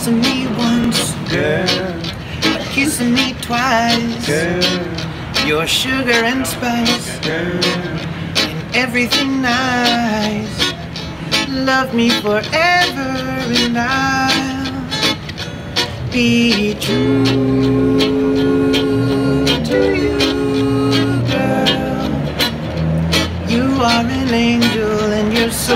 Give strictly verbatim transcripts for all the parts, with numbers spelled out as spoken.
kissing me once, girl, kissing me twice, girl, your sugar and spice, girl, and everything nice. Love me forever and I'll be true to you, girl. You are an angel and you're so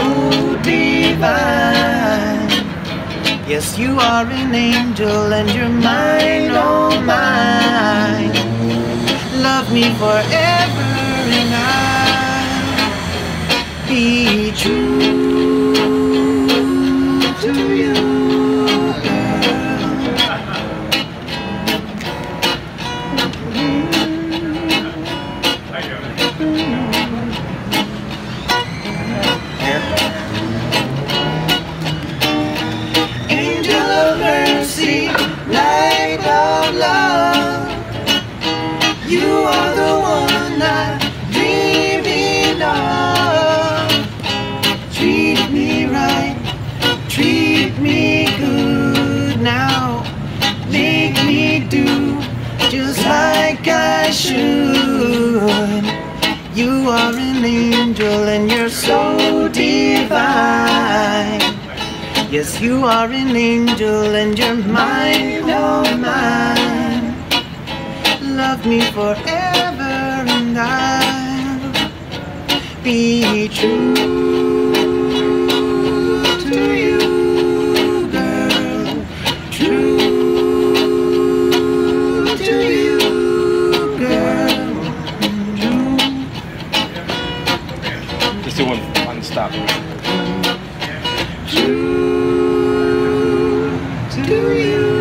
divine. Yes, you are an angel and you're mine, oh mine. Love me forever and I'll be true to you, girl. Angel of mercy, light of love, you are the one I'm dreaming of. Treat me right, treat me good now, make me do just like I should. You are an angel and you're so divine. Yes, you are an angel and you're mine, oh mine. Love me forever and I'll be true to you, girl. True to you, girl. True. Just do one, one stop. True to you.